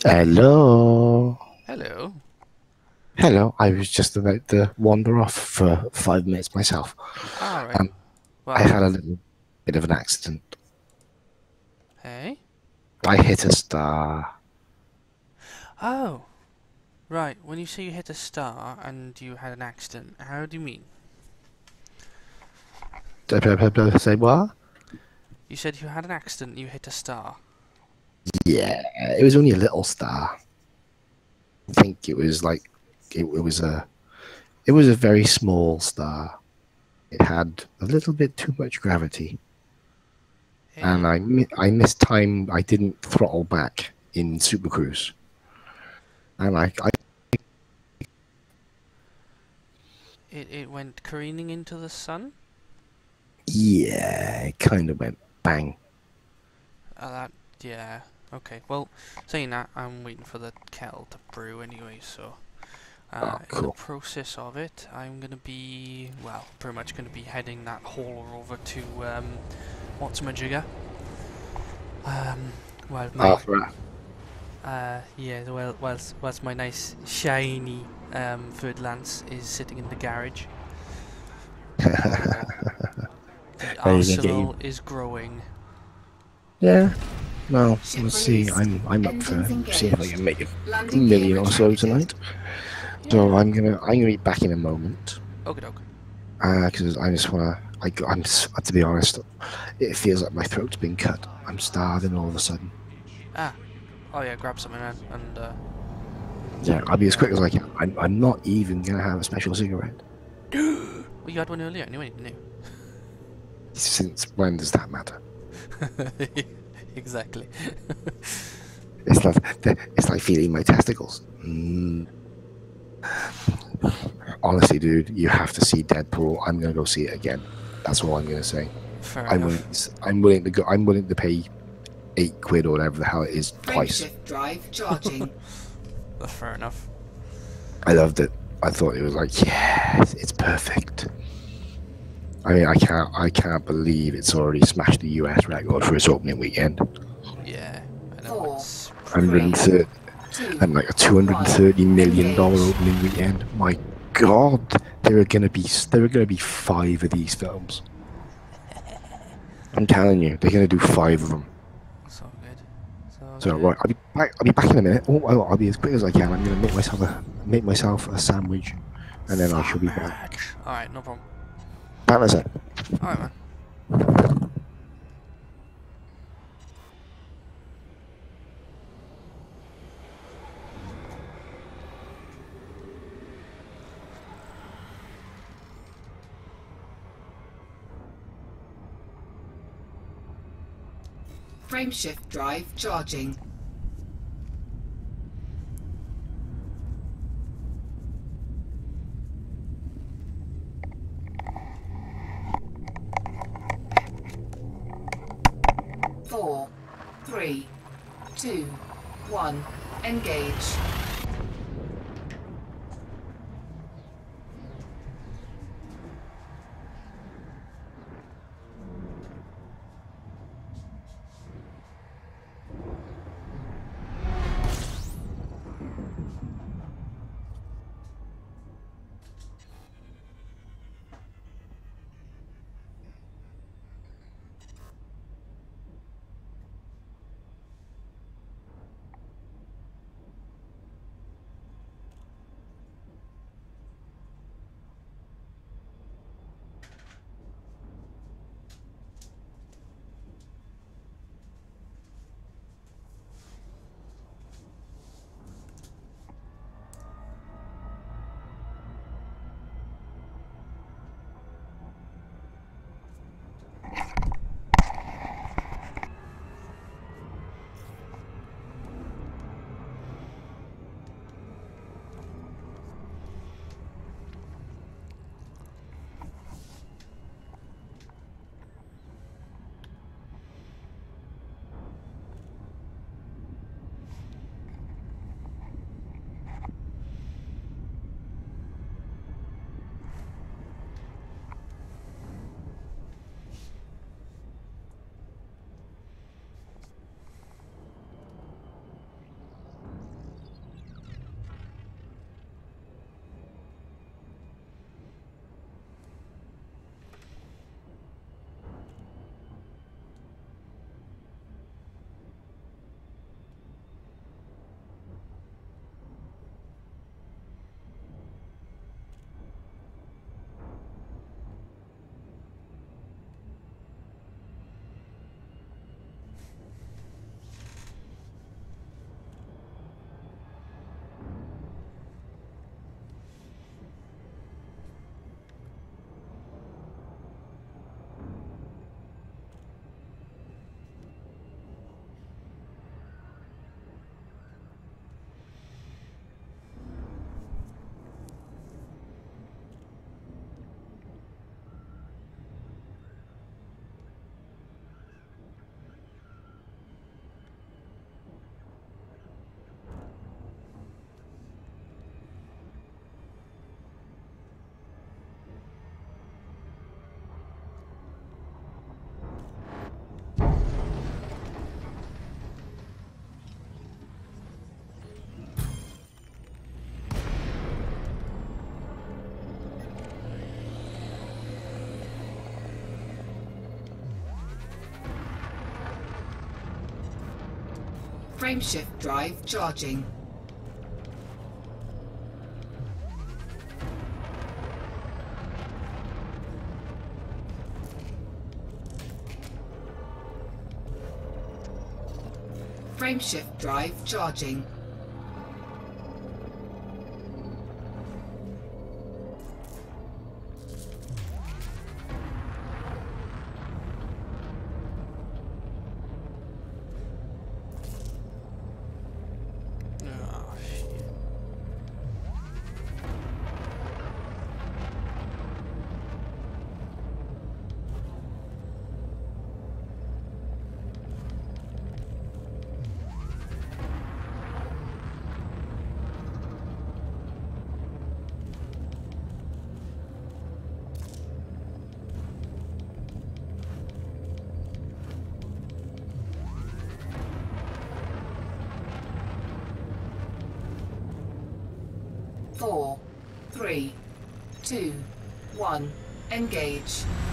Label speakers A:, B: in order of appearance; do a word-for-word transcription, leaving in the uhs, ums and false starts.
A: Hello.
B: Hello.
A: Hello. I was just about to wander off for five minutes myself.
B: All right.
A: Um, I
B: Well,
A: had a little bit of an accident.
B: hey.
A: I hit a star.
B: Oh, right. When you say you hit a star and you had an accident, how do you mean?
A: Blah, blah, blah, blah. Say what?
B: You said you had an accident, you hit a star.
A: Yeah, it was only a little star. I think it was like it, it was a it was a very small star. It had a little bit too much gravity, and
B: Eh?
A: I mi- I missed time. I didn't throttle back in Super Cruise, and I, I
B: It it went careening into the sun?
A: yeah, it kind of went bang.
B: Uh, that, yeah. Okay. Well, saying that, I'm waiting for the kettle to brew anyway, so. Uh,
A: Oh,
B: in the
A: cool.
B: process of it, I'm gonna be, well, pretty much gonna be heading that hauler over to, um, what's my jigger? Um, well, my
A: After that.
B: Uh, yeah, well, whilst, whilst my nice shiny um, Ford Lance is sitting in the garage, the
A: Are you gonna get you?
B: arsenal is growing.
A: Yeah. Well,
C: Ship
A: we'll see.
C: released.
A: I'm I'm up for
C: Engines
A: seeing if I
C: engaged.
A: can make a
C: Landing gear
A: million or so
C: retracted.
A: tonight. So
B: Yeah.
A: I'm gonna I'm gonna be back in a moment.
B: Okie doke.
A: Because I just wanna. I, I'm s- to be honest, it feels like my throat's been cut. I'm starving all of a sudden.
B: Ah. Oh yeah, grab something man, and uh,
A: Yeah, I'll be as quick
B: yeah.
A: as I can. I'm I'm not even gonna have a special cigarette.
B: Well, you had one earlier anyway, didn't
A: Since when does that matter?
B: you? Exactly.
A: It's like it's like feeling my testicles. Mm. Honestly, dude, you have to see Deadpool. I'm gonna go see it again. That's all I'm gonna say.
B: Fair
A: I'm willing.
B: enough.
A: I'm willing to go. I'm willing to pay eight quid or whatever the hell it is twice.
C: Frameshift drive charging.
B: That's fair enough.
A: I loved it. I thought it was like, yes, it's perfect. I mean, I can't. I can't believe it's already smashed the U S record for its opening weekend.
B: Yeah, I know
C: Four,
B: it's pretty
C: three,
A: one hundred thirty
C: two,
A: and like a two hundred
C: one.
A: thirty million dollar
C: Engage.
A: opening weekend. My God, there are gonna be there are gonna be five of these films. I'm telling you, they're gonna do five of them.
B: so good. So
A: So
B: good.
A: right, I'll be back. I'll be back in a minute. Oh, I'll, I'll be as quick as I can. I'm gonna make myself a make myself a sandwich, and then I shall be back.
B: Sandwich. All right, no problem.
A: Back in a sec.
B: All right, man.
C: Frameshift drive charging. Four, three, two, one. Engage. Frameshift drive charging. Frameshift drive charging.
B: Oh, shit.
C: Four, three, two, one, engage.